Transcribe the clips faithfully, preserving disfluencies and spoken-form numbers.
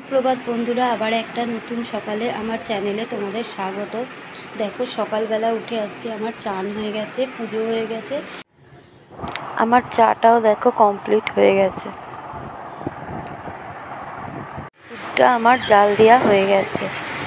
প্রভাত বন্ধুরা, আবার একটা নতুন সকালে আমার চ্যানেলে তোমাদের স্বাগত। দেখো, সকালবেলা উঠে আজকে আমার চান হয়ে গেছে, পুজো হয়ে গেছে, আমার চাটাও দেখো কমপ্লিট হয়ে গেছে। দুধটা আমার জাল দেওয়া হয়ে গেছে।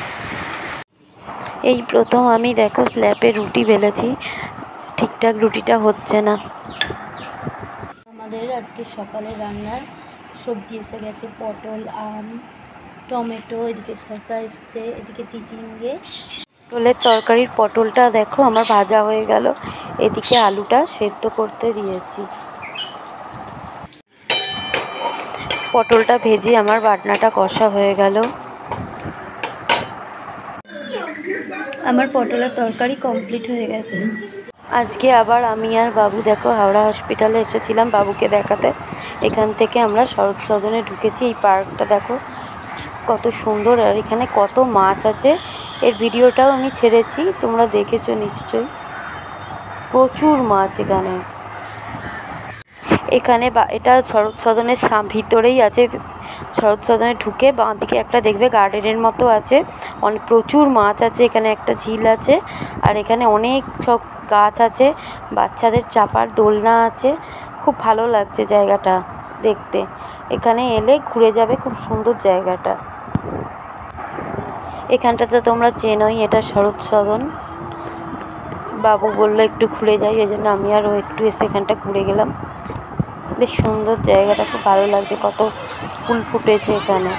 এই প্রথম আমি দেখো স্ল্যাপে রুটি বেলেছি, ঠিকঠাক রুটিটা হচ্ছে না। আমাদের আজকে সকালে রান্নার সবজি এসে গেছে, পটল, আম, টমেটো, এদিকে শসা এসছে, এদিকে চিচিঙ্গে। পটলের তরকারির পটলটা দেখো আমার ভাজা হয়ে গেল, এদিকে আলুটা সেদ্ধ করতে দিয়েছি। পটলটা ভেজে আমার বাটনাটা কষা হয়ে গেল। আমার পটলের তরকারি কমপ্লিট হয়ে গেছে। আজকে আবার আমি আর বাবু দেখো হাওড়া হসপিটালে এসেছিলাম বাবুকে দেখাতে। এখান থেকে আমরা শরৎ সদনে ঢুকেছি। এই পার্কটা দেখো কত সুন্দর, আর এখানে কত মাছ আছে। এর ভিডিওটাও আমি ছেড়েছি, তোমরা দেখেছো নিশ্চয়ই। প্রচুর মাছ এখানে। এখানে বা এটা শরৎ সদনের ভিতরেই আছে। শরৎ সদনে ঢুকে বাঁ দিকে একটা দেখবে গার্ডেনের মতো আছে, অনেক প্রচুর মাছ আছে। এখানে একটা ঝিল আছে, আর এখানে অনেক সব গাছ আছে, বাচ্চাদের চাপার দোলনা আছে। খুব ভালো লাগছে জায়গাটা দেখতে। এখানে এলে ঘুরে যাবে, খুব সুন্দর জায়গাটা। এখানটা তো তোমরা চেনোই, এটা শরৎ সদন। বাবু বললো একটু ঘুরে যাই, এই জন্য আমি আরও একটু এসে এখানটা ঘুরে গেলাম। বেশ সুন্দর জায়গাটা, খুব ভালো লাগছে, কত ফুল ফুটেছে এখানে।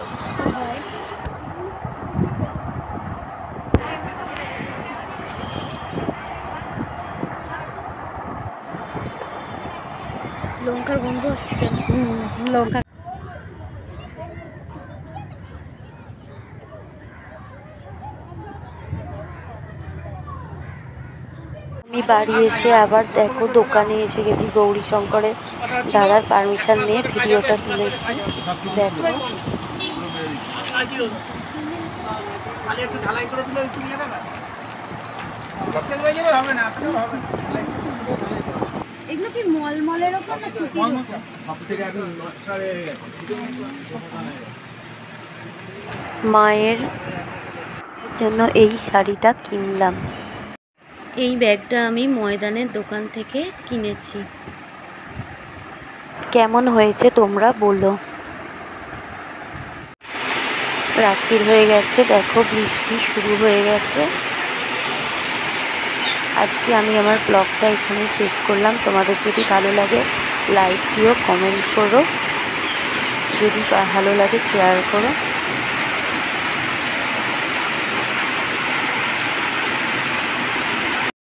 লঙ্কার গন্ধ আসছে কেন? লঙ্কা আমি বাড়ি এসে আবার দেখো দোকানে এসে গেছি, গৌরীশঙ্করে দাদার পারমিশন নিয়ে ভিডিওটা তুলেছি। দেখো এগুলো কি মলমলের ওপর না সুতির ওপর? মায়ের জন্য এই শাড়িটা কিনলাম। এই ব্যাগটা আমি ময়দানের দোকান থেকে কিনেছি। কেমন হয়েছে তোমরা বলো। রাত্রির হয়ে গেছে, দেখো বৃষ্টি শুরু হয়ে গেছে। আজকে আমি আমার ব্লগটা এখানে শেষ করলাম। তোমাদের যদি ভালো লাগে লাইক দিও, কমেন্ট করো, যদি ভালো লাগে শেয়ার করো।